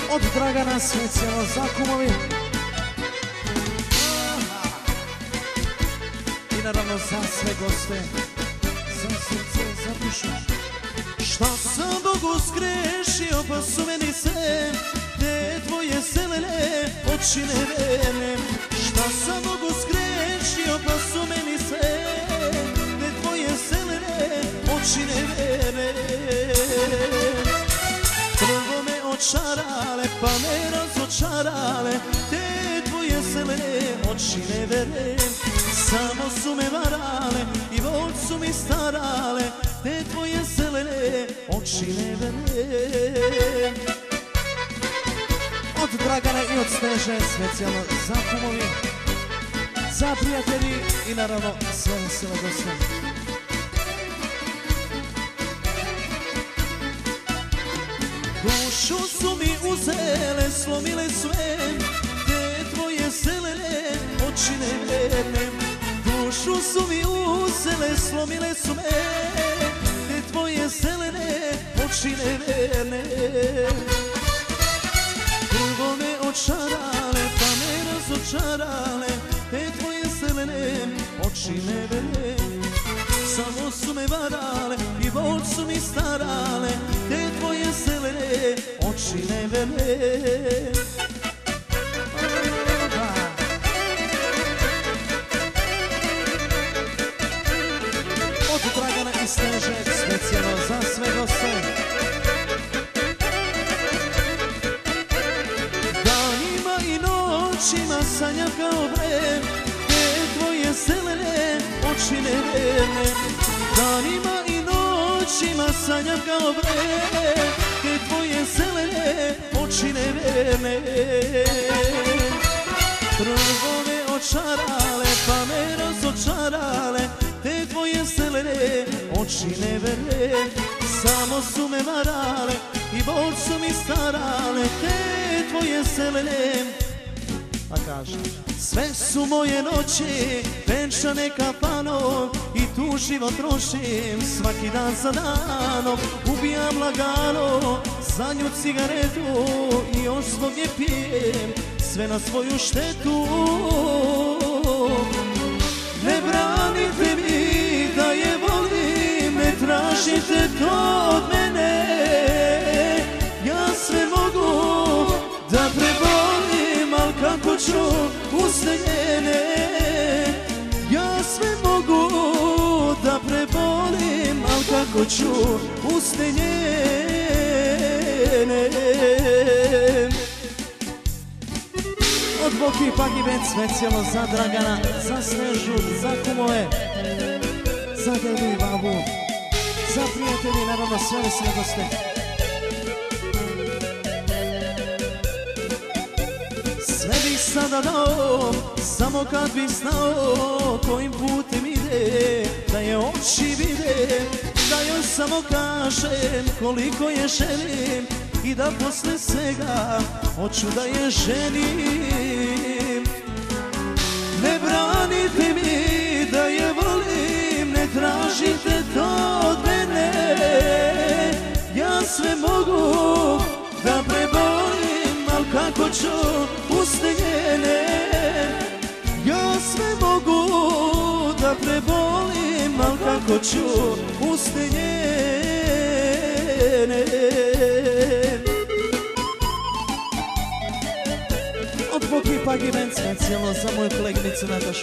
Od Dragana specijalno za kumovi. I naravno za sve goste, za srce, za dušu. Šta sam Bogu zgrešio pa su meni se te tvoje zelene oči neverne. Šta sam Bogu zgrešio pa su meni se te tvoje zelene oči neverne. Prvo me očarale pa me razočarale te tvoje zelene oči neverne. Samo su me varale i vod su mi starale te tvoje zelene oči neverne. Od Dragana i od Sneže specijalno za kumovi, za prijatelji i naravno sve vesele goste. Dušu su mi uzele, slomile sve te tvoje zelene oči neverne. Dušu su mi uzele, slomile su me te tvoje zelene oči neverne. Prvo me očarale pa me razočarale te tvoje zelene oči neverne. Samo su me varale i vol su mi starale te tvoje zelene oči neverne. Od Dragana i Sneže specijalno za sve goste. Danima i noćima sanjam kao vrem te tvoje zelene oči neverne. Danima i noćima sanjam kao vrem te tvoje zelene oči neverne. Prvo me očarale pa me razočarale te tvoje zelene oči neverne. Samo su me varale i bol su mi starale te tvoje zelene. A kaže, sve su moje noći venčane kafanom i tu život trošim svaki dan za danom. Ubijam lagano za nju cigaretu i još svog je pijem sve na svoju štetu. Ne branite mi da je volim, ne tražite to od mene. Ja sve mogu da prebolim, al kako ću usne njene. Ja sve mogu da prebolim, al kako ću usne njene. Od Boki Pagi Band specijalno za Dragana, za Snežu, za kumove, za dedu i babu, za prijatelji, naravno sve vesele goste. Sve bih sada dao, samo kad bih znao kojim putem ide, da je oči vide, da joj samo kažem koliko je želim i da posle svega hoću da je ženim. Ne branite mi da je volim, ne tražite to od mene. Ja sve mogu da prebolim, al kako ću usne njene. Ja sve mogu da prebolim, al kako ću usne njene. Od Boki Pagi Band specijalno za moju koleginicu Natašu.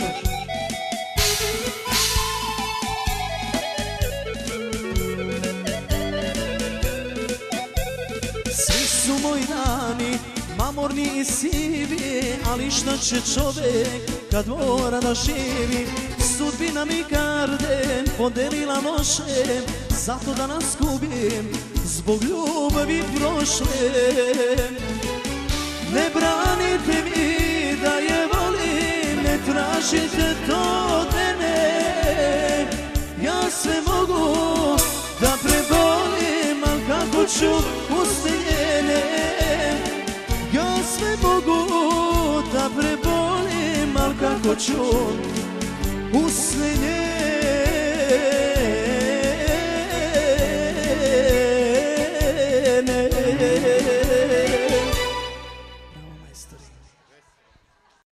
Svi su moji dani mamorni i sivi, ali šta će čovek kad mora da živi. Sudbina mi karden podelila loše, zato da nas gubim zbog ljubavi prošle. Ne branite mi da je volim, ne tražite to od mene. Ja sve mogu da prebolim, al kako ću usne njene. Ja sve mogu da prebolim, al kako ću usne